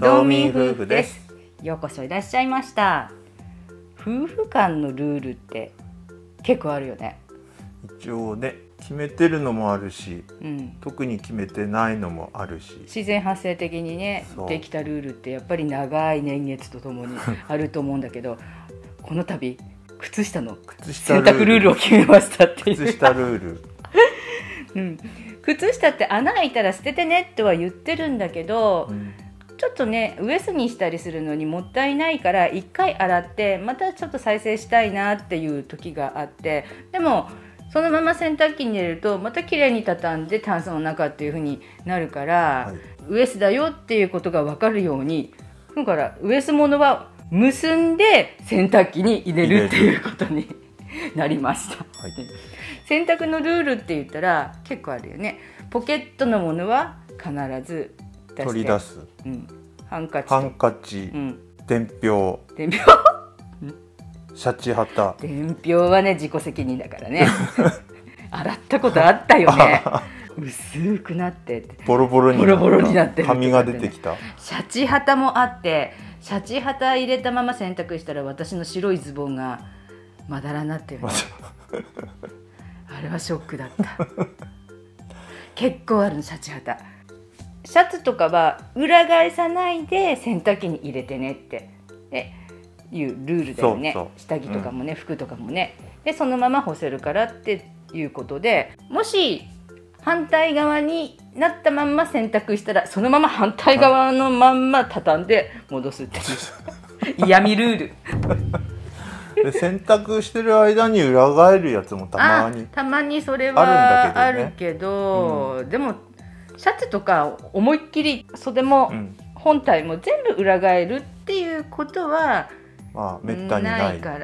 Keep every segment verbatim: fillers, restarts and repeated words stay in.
道民夫婦です。 ようこそいらっしゃいました。夫婦間のルールって結構あるよね。 一応ね、決めてるのもあるし、 うん、 特に決めてないのもあるし、 自然発生的にねできたルールってやっぱり長い年月とともにあると思うんだけどこの度靴下の選択ルールを決めましたっていう靴下ルール、 うん、靴下って穴開いたら捨ててねとは言ってるんだけど、うん、ちょっとねウエスにしたりするのにもったいないから一回洗ってまたちょっと再生したいなっていう時があって、でもそのまま洗濯機に入れるとまた綺麗に畳んでタンスの中っていう風になるから、はい、ウエスだよっていうことが分かるように、だからウエスものは結んで洗濯機に入れるっていうことになりました、はい、洗濯のルールって言ったら結構あるよね。ポケットのものは必ず出して取り出す、 うん、ハンカチハンカチ、うん、伝票伝票シャチハタ。 伝票はね自己責任だからね洗ったことあったよね薄くなってボロボロになった、 ボロボロになってる、 紙が出てきた。 シャチハタもあって、シャチハタ入れたまま洗濯したら私の白いズボンがまだらになってる、ね、あれはショックだった結構あるのシャチハタ。シャツとかは裏返さないで洗濯機に入れてねってでいうルールだよね。そうそう、下着とかもね、うん、服とかもね。でそのまま干せるからっていうことで、もし反対側になったまんま洗濯したらそのまま反対側のまんま畳んで戻すっていう嫌味ルールで洗濯してる間に裏返るやつもたまにたまにそれはあるけど、うん、でもシャツとか思いっきり袖も本体も全部裏返るっていうことはまあ、めったにない、 ないから、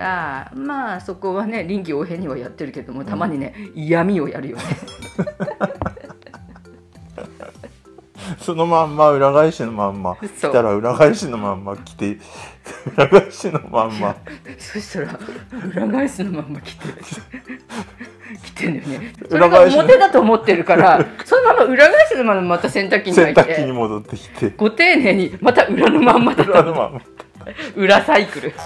まあそこはね臨機応変にはやってるけども、たまにね、うん、嫌味をやるよねそのまんま裏返しのまんま来たら裏返しのまんま来て裏返しのまんまそしたら裏返しのまんま来て来てんだよね。それが表だと思ってるからそのまま裏返しのまままた洗濯機に入って洗濯機に戻ってきてご丁寧にまた裏のまんまだったの裏サイクル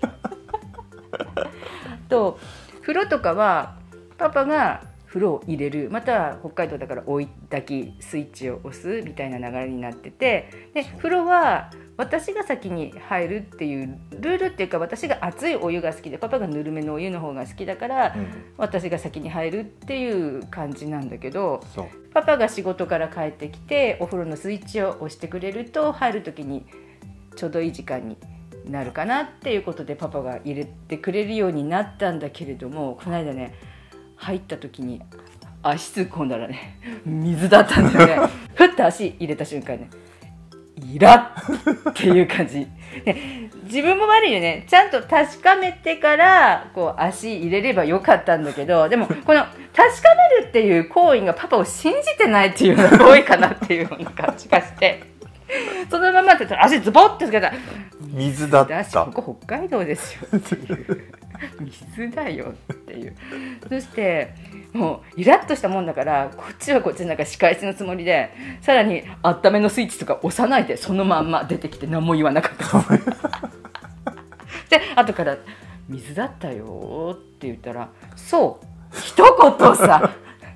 と風呂とかはパパが風呂を入れる、または北海道だから追い炊きスイッチを押すみたいな流れになってて、で風呂は私が先に入るっていうルールっていうか、私が熱いお湯が好きでパパがぬるめのお湯の方が好きだから、うん、私が先に入るっていう感じなんだけど、パパが仕事から帰ってきてお風呂のスイッチを押してくれると入る時にちょうどいい時間になるかなっていうことでパパが入れてくれるようになったんだけれども、この間ね入った時に足突っ込んだらね水だったんだよねふっと足入れた瞬間ねイラッっていう感じ、ね、自分も悪いよね。ちゃんと確かめてからこう足入れればよかったんだけど、でもこの確かめるっていう行為がパパを信じてないっていうのが多いかなっていうような感じがしてそのままって言ったら足ズボッてつけたら水だった。 ここ北海道ですよっていう水だよっていう。そしてもうイラッとしたもんだから、こっちはこっちなんか仕返しのつもりでさらに温めのスイッチとか押さないでそのまんま出てきて何も言わなかったで後から水だったよって言ったら、そう一言さ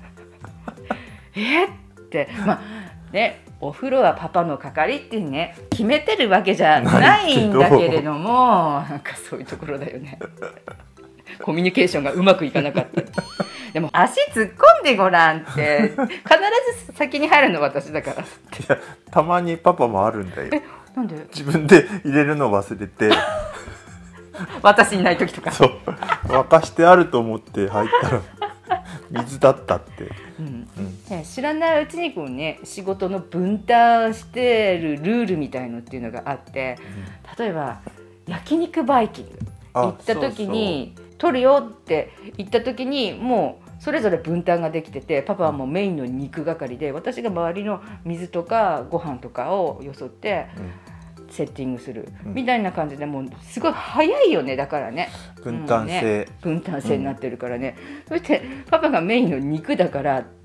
えってまあね、お風呂はパパの係ってね決めてるわけじゃないんだけれども、なんかそういうところだよねコミュニケーションがうまくいかなかったでも足突っ込んでごらんって必ず先に入るの私だからって。 いやたまにパパもあるんだよ。 えなんで自分で入れるの忘れて私いない時とかそう沸かしてあると思って入ったら水だったって、 うんうんね、知らないうちにこう、ね、仕事の分担してるルールみたいのっていうのがあって、うん、例えば焼肉バイキング行った時にそうそう取るよって言った時にもうそれぞれ分担ができてて、パパはもうメインの肉係で私が周りの水とかご飯とかをよそって、うんセッティングするみたいな感じで、もうすごい早いよね。だからね分担制、 ね、分担制になってるからね、うん、そしてパパがメインの肉だから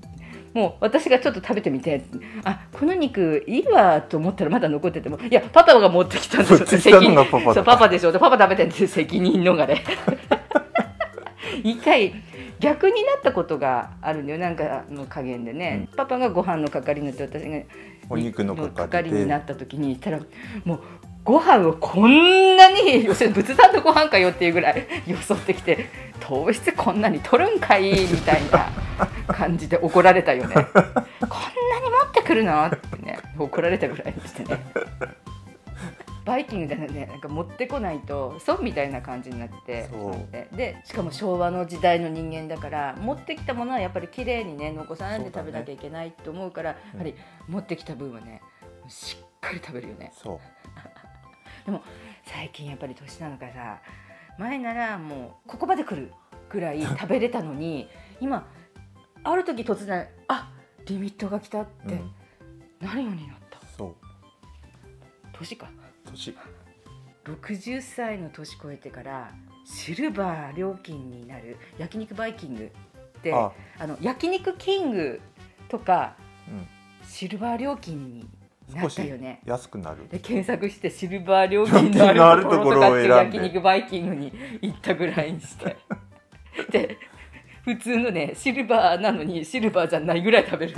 もう私がちょっと食べてみて、あこの肉いいわと思ったらまだ残ってても、いやパパが持ってきたんでしょ、責任そうパパでしょ、パパ食べてんっていう責任逃れ一回逆になったことがあるんだよ、なんかの加減でね、うん、パパがご飯の係になって私がお肉の係になった時に言ったら、もうご飯をこんなに要するに仏壇のご飯かよっていうぐらいよそってきて、糖質こんなに取るんかいみたいな感じで怒られたよねこんなに持ってくるのってね怒られたぐらいにしてねバイキングでね、なんか持ってこないと損みたいな感じになって、でしかも昭和の時代の人間だから持ってきたものはやっぱりきれいにね残さないで食べなきゃいけないと思うから、ね、やはり持ってきた分はねしっかり食べるよね。そうでも最近やっぱり年なのかさ、前ならもうここまで来るぐらい食べれたのに今ある時突然あリミットが来たってなるようになった、うん、そう年か年ろくじゅっさいの年越えてからシルバー料金になる焼肉バイキングで、ああの焼肉キングとか、うん、シルバー料金になったよね。 安くなるで検索してシルバー料金のあるところとかって焼肉バイキングに行ったぐらいにしてで普通のねシルバーなのにシルバーじゃないぐらい食べる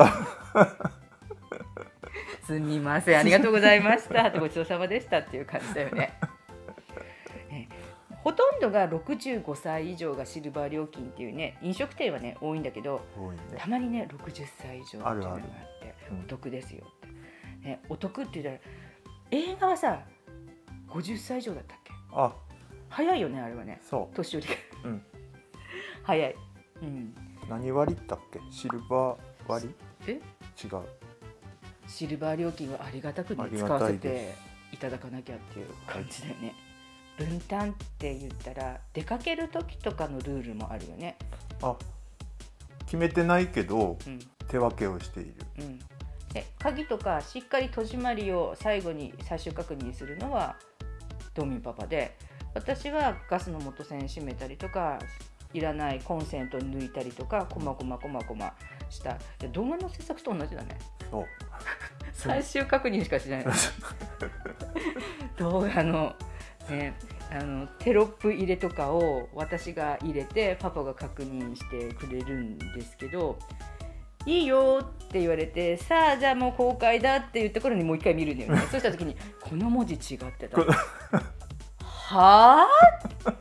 すみませんありがとうございましたごちそうさまでしたっていう感じだよね。ねほとんどがろくじゅうごさい以上がシルバー料金っていうね飲食店はね多いんだけど、ね、たまにねろくじゅっさい以上っていうのがあってあるある、うん、お得ですよね、お得って言ったら映画はさごじゅっさい以上だったっけ。あ早いよねあれはね。そう年寄りが、うん、早い、うん、 何割だっけシルバー割え違うシルバー料金はありがたく、ね、使わせていただかなきゃっていう感じだよね。分担って言ったら出かける時とかのルールもあるよね。 あ決めてないけど、うん、手分けをしている、うんで鍵とかしっかり戸締まりを最後に最終確認するのはドミンパパで、私はガスの元栓閉めたりとかいらないコンセント抜いたりとかこまこまこまこました動画の制作と同じだね。そう最終確認しかしない動画の、ね、あのテロップ入れとかを私が入れてパパが確認してくれるんですけど、いいよって言われてさあじゃあもう公開だっていうところにもう一回見るんだよねそうした時にこの文字違ってたはぁ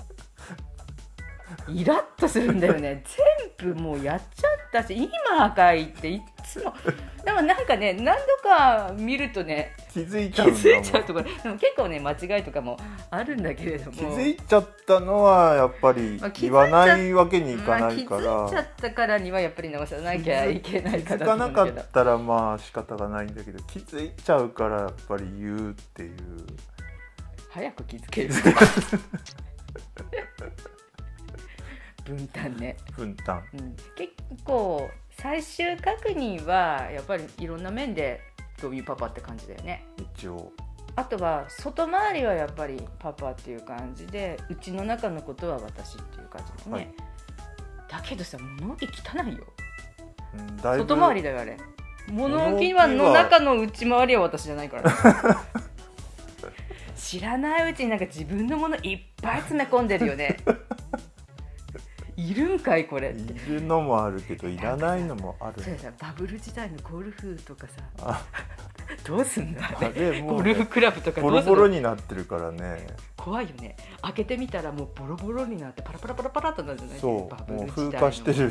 イラッとするんだよね。全部もうやっちゃったし今かいっていつもでもなんかね何度か見るとね気づいちゃうんだもん。 気づいちゃうところでも結構ね間違いとかもあるんだけれども、 気づいちゃったのはやっぱり言わないわけにいかないから、まあ、気づいちゃったからにはやっぱり直さなきゃいけないかなと思うけど、 気づかなかったらまあ仕方がないんだけど気づいちゃうからやっぱり言うっていう。 早く気づける分担ね分担、 うん、結構最終確認はやっぱりいろんな面でドミパパって感じだよね一応。あとは外回りはやっぱりパパっていう感じでうちの中のことは私っていう感じですね、はい、だけどさ物置汚いよ、うん、だいぶ外回りだよあれ。物置はの中の内回りは私じゃないから、ね、知らないうちになんか自分のものいっぱい詰め込んでるよねいるんかいこれって。 いるのもあるけどいらないのもある。 そうさバブル時代のゴルフとかさどうすんのあれ、あれもう、ね、ゴルフクラブとかどうすんの。 ボロボロになってるからね。 怖いよね。開けてみたらもうボロボロになってパラパラパラパラとなるじゃない。 そうバブル時代のもう風化してる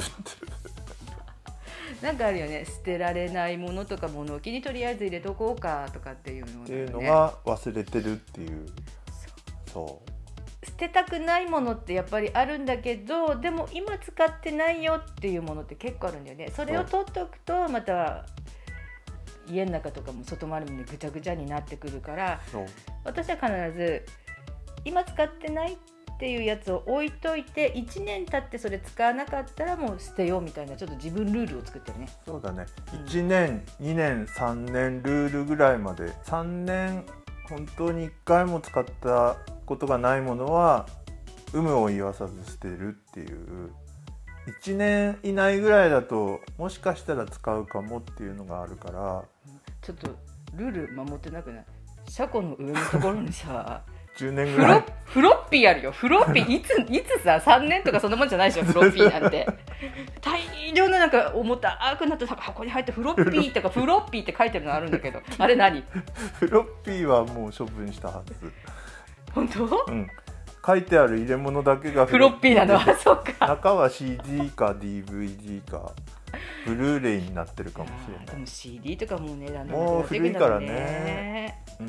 なんかあるよね。捨てられないものとか物置にとりあえず入れとこうかとかっていうの、ね、 っていうのが忘れてるっていう。そう捨てたくないものってやっぱりあるんだけど、でも今使ってないよっていうものって結構あるんだよね。それを取っておくとまた家の中とかも外回りもぐちゃぐちゃになってくるから、私は必ず今使ってないっていうやつを置いといていちねん経ってそれ使わなかったらもう捨てようみたいなちょっと自分ルールを作ってるね。 そうだね、うん、いちねんにねんさんねんルールぐらいまで、さんねん本当にいっかいも使ったことがないものは有無を言わさず捨てるっていういちねん以内ぐらいだともしかしたら使うかもっていうのがあるから、 ちょっとルール守ってなくない？車庫の上のところにさじゅうねんぐらいフロ、フロッピーあるよ。フロッピーいついつささんねんとかそんなもんじゃないでしょフロッピーなんて大量のなんか重たくなった箱に入ってフロッピーとかフロッピーって書いてるのあるんだけどあれ何？ フロッピーはもう処分したはず。 本当？ うん、書いてある入れ物だけがフロッピーなのはそうか。 中は シーディー か ディーブイディー かブルーレイになってるかもしれない。 でも シーディー とかもう値段もう古いからね、 うん、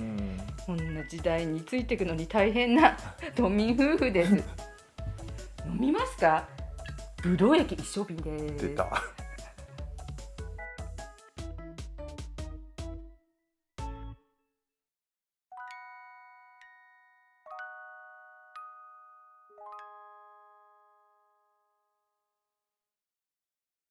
こんな時代についていくのに大変な都民夫婦です。飲みますか？ぶどう液一升瓶です。 出た